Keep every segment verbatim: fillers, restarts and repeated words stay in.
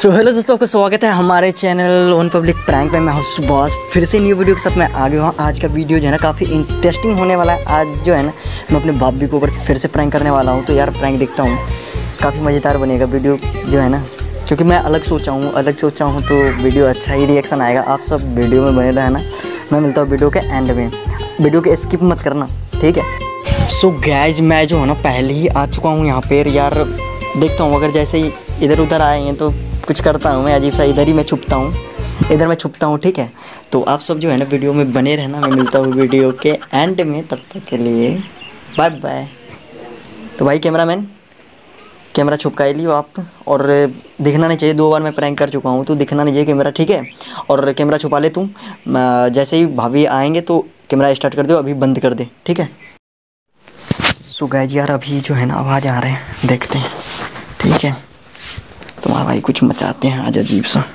So hello दोस्तों, आपका स्वागत है हमारे चैनल वन पब्लिक प्रैंक में। मैं हूँ सुभाष, फिर से न्यू वीडियो के साथ मैं आ गया हूँ। आज का वीडियो जो है ना काफ़ी इंटरेस्टिंग होने वाला है। आज जो है ना मैं अपने भाभी के ऊपर फिर से प्रैंक करने वाला हूँ। तो यार प्रैंक देखता हूँ, काफ़ी मज़ेदार बनेगा वीडियो जो है ना, क्योंकि मैं अलग सोचा हूँ अलग सोचा हूँ तो वीडियो अच्छा ही रिएक्शन आएगा। आप सब वीडियो में बने रहना। मैं मिलता हूँ वीडियो के एंड में, वीडियो के स्किप मत करना, ठीक है। सो गाइज मैं जो है ना पहले ही आ चुका हूँ यहाँ पर। यार देखता हूँ, अगर जैसे ही इधर उधर आए हैं तो कुछ करता हूँ मैं अजीब सा, इधर ही मैं छुपता हूँ, इधर मैं छुपता हूँ, ठीक है। तो आप सब जो है ना वीडियो में बने रहना। मैं मिलता हूँ वीडियो के एंड में, तब तक के लिए बाय बाय। तो भाई कैमरामैन, कैमरा छुपका लियो आप, और दिखना नहीं चाहिए। दो बार मैं प्रैंक कर चुका हूँ तो दिखना नहीं चाहिए कैमरा, ठीक है। और कैमरा छुपा ले तू, जैसे ही भाभी आएंगे तो कैमरा स्टार्ट कर दो, अभी बंद कर दे, ठीक है। सो गाइस यार अभी जो है ना आवाज़ आ रहे हैं, देखते हैं, ठीक है। तुम्हारा भाई कुछ मचाते हैं आज अजीब सा।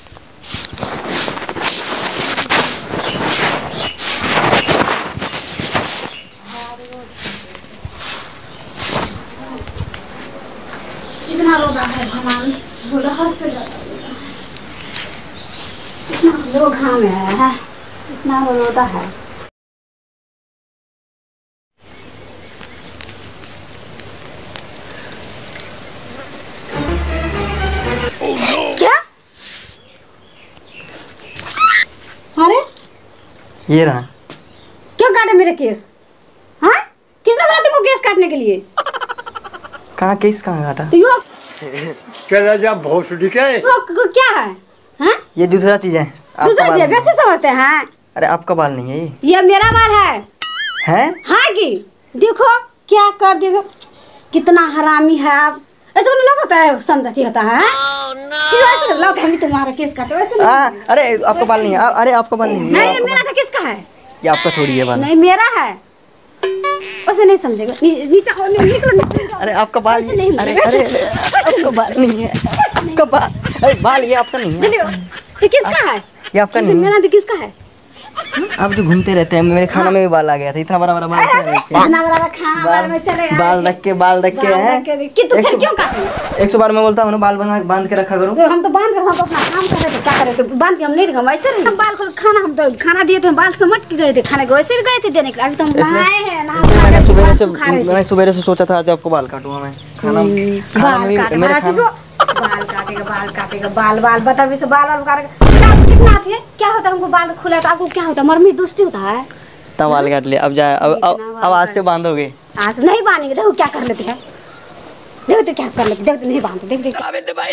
इतना रोदा है सामान, बोला हंसते जाता है। इतना लोग घाम है, इतना रोदा है। क्या? अरे ये रहा। क्यों काटे मेरे केस? हाँ, किसने बोला तुमको केस काटने के लिए? कहाँ केस कहाँ काटा? तो यो क्या जा भोसड़ी के? यो क- क्या है? हाँ? ये दूसरा चीज है। आपका दूसरा बाल चीज नहीं वैसे समझते हैं? अरे आपका बाल नहीं है ये। ये मेरा बाल है। हैं? हाँ की देखो क्या कर दिया, कितना हरामी है आप। ऐसे लोग होता है, समझती होता है। oh, no. लोग हम तुम्हारा केस काटे वैसे हाँ, अरे आपका बाल नहीं है। आ, अरे आपका बाल नहीं है। नहीं, ये मेरा था, किसका है? ये आपका थोड़ी है बाल। नहीं मेरा है, उसे नहीं समझेगा। नी, नीचे हो, निकलो। अरे आपका बाल ऐसे नहीं, अरे अरे आपका बाल नहीं है। आपका बाल, अरे बाल ये आपका नहीं है। तो किसका है? ये आपका नहीं है। मेरा तो किसका है? आप जो घूमते रहते हैं, मेरे खाना में भी बाल आ गया था। इतना बड़ा बड़ा बाल क्या है? इतना बड़ा खाना बाल में चलेगा। बाल रख के बाल रख के हैं। कि तू फिर क्यों काटे? एक सौ बार मैं बोलता हूँ ना बाल बना बांध के रखा करो। हम तो बांध कर हम तो अपना काम कर रहे थे, क्या कर रहे थे? बांध के हम नहीं रखा वैसे नहीं। बाल खोल खाना, हम तो खाना दिए थे, बाल समट के गए थे खाने को, वैसे गए थे देने के लिए। अभी तो हम नहाए हैं, मैंने सुबह से मैंने सुबह से सोचा था आज आपको बाल काटूंगा मैं। खाना बाल काटे बाल काटेगा बाल काटेगा बाल बाल बता भी से बाल बाल काटेगा। कितना आती है? क्या होता है हमको बाल खुला तो आपको क्या होता है? मरमी दुष्टी होता है। तब बाल काट लिया, अब जाए अब अब आज से बांधोगे। आज से नहीं बांधेंगे। देखो क्या कर लेते हैं, देखो तो क्या कर लेते, देखो तो नहीं बांधते, देख देख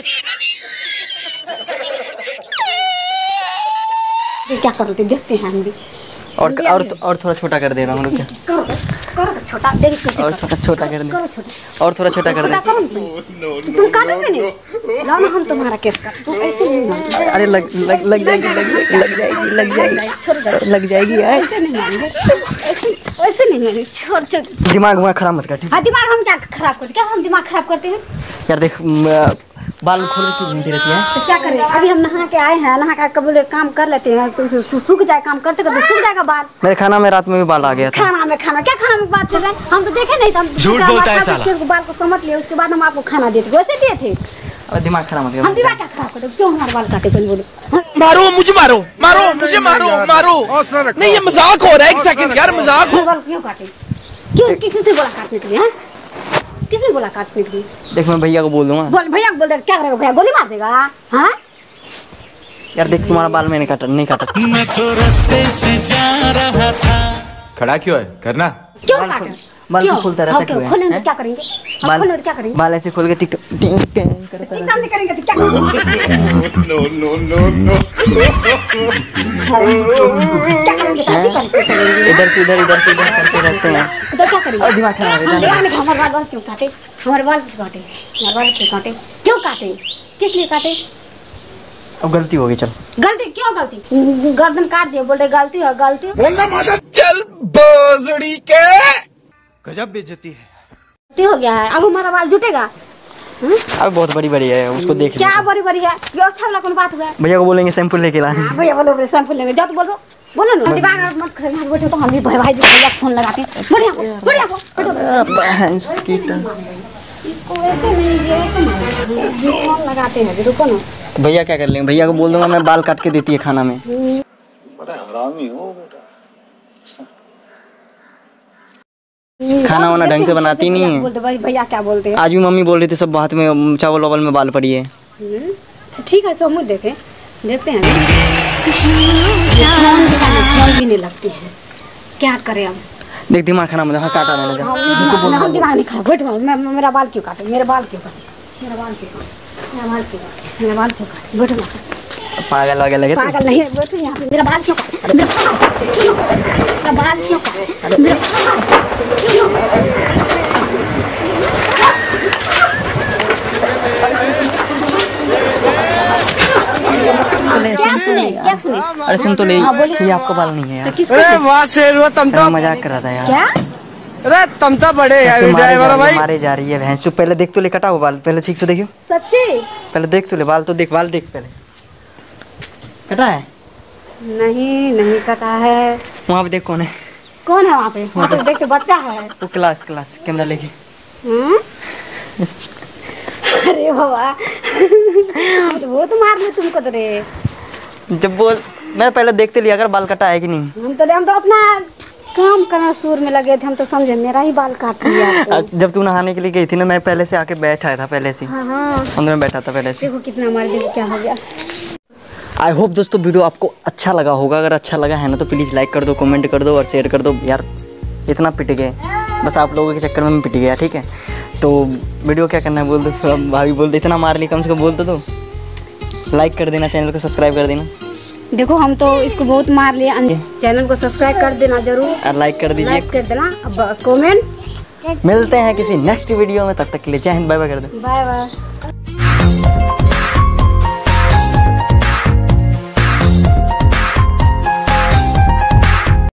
क्या कर लेते, देखते हैं हम भी। और और और थोड़ा छोटा कर दे रहा हूँ। क्या करो करो छोटा, देख कैसे और थोड़ा छोटा कर दे, करो छोटा और थोड़ा छोटा कर दे। तुम काटोगे नहीं? लो ना हम तुम्हारा केस काट, तुम ऐसे नहीं मानेंगे। अरे लग लग लग जाएगी लग लग जाएगी लग जाएगी लग जाएगी यार। ऐसे नहीं मानेंगे, ऐसे ऐसे नहीं मानेंगे। छोड़ छोड़ दिमाग वहाँ खराब मत कर, ठीक है। हाँ दिमाग हम क्या खराब करते? क्या हम दिमाग खराब करते हैं? यार देख बाल खोल के घूमती रहती है। तो क्या करें? अभी हम नहा के आए हैं, नहा के कबूल काम कर लेते हैं तो सूख जाए, काम करते करते सूख जाएगा बाल। मेरे खाना में रात में भी बाल आ गया था। खाना में खाना क्या खाना में बात कर रहे हैं? हम तो देखे नहीं था। झूठ बोलता है साला। बाल को समझ लिए, उसके बाद हम आपको खाना देते, वैसे दिए थे। और दिमाग खराब मत कर। हम दिमाग क्या खराब करते? क्यों हमारे बाल काटे? कोई बोलो मारो मुझे, मारो मारो मुझे, मारो मारो। नहीं ये मजाक हो रहा है, एक सेकंड यार, मजाक। बाल क्यों काटे? क्यों? किसने बोला काटने के लिए? हाँ, किसने बोला काटने के लिए? देख मैं भैया को बोल दूंगा। बोल भैया को बोल देगा, क्या करेगा भैया? गोली मार देगा। हाँ यार देख तुम्हारा बाल मैंने काटा नहीं काटा। मैं तो रास्ते से जा रहा था। खड़ा क्यों है? करना क्यों काटा? बाल क्यों? खोलता रहता क्यों? खोलेंगे तो क्या करेंगे? बाल खोलेंगे तो क्या करेंगे? बाल ऐसे खोल के टिक टिक टिक करता ठीक नहीं करेंगे तो क्या करेंगे? नो नो नो नो क्या करेंगे? तो ऐसे करेंगे। इधर से इधर इधर से इधर करते रहते हैं। तो क्या करेंगे? और दिमाग खराब हो हम जाता है। दिमाग में हमारे बाल बाल क्यों काटे? हमारे बाल क्यों काटे? हमारे बाल क्यों काटे? क्यों काटे? किस लिए काटे? अब गलती होगी, चल। गलती क्यों? गलती गर्दन काट दिया, बोल रहे गलती है गलती है। बोलना मत। चल भोसड़ी के। गजब बेइज्जती है। गलती हो गया है, अब हमारा बाल जुटेगा। अब बहुत बड़ी बड़ी है, उसको देख क्या बड़ी बड़ी है? ये अच्छा वाला कौन बात हुआ? भैया को बोलेंगे शैम्पू लेके ला। हाँ भैया बोलो शैम्पू लेंगे, जाओ तो बोलो बोलो ना। दिमाग मत कर, यहाँ बैठो तो हम भी भाई भाई भैया फोन लगाते हैं। बढ़िया बढ़िया भैंस की इसको ऐसे नहीं, ये ऐसे नहीं फोन लगाते हैं। रुको ना, तो भैया क्या कर लेंगे? भैया को बोल दूंगा मैं बाल काट के देती है खाना में। बड़ा हरामी हो बेटा। खाना वाना ढंग से बनाती नहीं है। बोलते भाई भैया क्या बोलते हैं? आज भी मम्मी बोल रही थी सब हाथ में चावल वावल में बाल पड़ी है। तो ठीक है, सब मुझे देखे देखते हैं भी नहीं लगती है, क्या करें अब? देख दिमाग खाना में काटा नहीं लगा। हम दिमाग नहीं खा बैठ मैं मेरा बाल क्यों काटे? मेरा बाल क्यों काटे? मेरा बाल क्यों काटे? मेरा बाल क्यों काटे? मेरा बाल क्यों काटे? बैठो। पागल वागल लगे। पागल नहीं है, बैठो यहाँ पे। मेरा बाल क्यों काटे? मेरा बाल क्यों काटे? मेरा क्या सुने? क्या सुने? अरे सुन तो ले, ये आपका बाल नहीं है यार। अरे वाह शेर वो तुम तो मजाक कर रहा था यार। क्या? अरे तुम तो बड़े यार ड्राइवर भाई। मारे जा रही है भैंस। पहले देख तो ले, कटा हुआ बाल पहले ठीक से देखियो। सच्ची? पहले देख तो ले, बाल तो देख, बाल देख पहले। कटा है? नहीं नहीं कटा है। वहाँ पे देख कौन है? कौन है वहाँ पे? वहाँ पे देख तो बच्चा है। वो क्लास क्लास कैमरा लेके। हम्म? अरे बाबा तो वो तो मार ले तुमको तो रे। जब बोल मैं पहले देखते लिया अगर बाल कटा है कि नहीं। हम तो हम तो अपना काम करना सुर में लगे थे, हम तो समझे मेरा ही बाल काट लिया तो। जब तू नहाने के लिए गई थी ना, मैं पहले से आके बैठा था पहले से। हाँ हाँ अंदर में बैठा था पहले से। देखो कितना मार, देखो क्या हो गया। आई होप दोस्तों वीडियो आपको अच्छा लगा होगा। अगर अच्छा लगा है ना तो प्लीज़ लाइक कर दो, कमेंट कर दो और शेयर कर दो। यार इतना पिट गए, बस आप लोगों के चक्कर में मैं पिट गया। ठीक है, तो वीडियो क्या करना है बोल दो। भाभी बोल दो इतना मार ली, कम से कम बोल दो तो लाइक कर देना, चैनल को सब्सक्राइब कर देना। देखो हम तो इसको बहुत मार लिए, चैनल को सब्सक्राइब कर देना जरूर और लाइक कर दीजिए, लाइक कर देना, अब कमेंट। मिलते हैं किसी नेक्स्ट वीडियो में, तब तक के लिए जय हिंद, बाय बाय कर दो। Bye bye.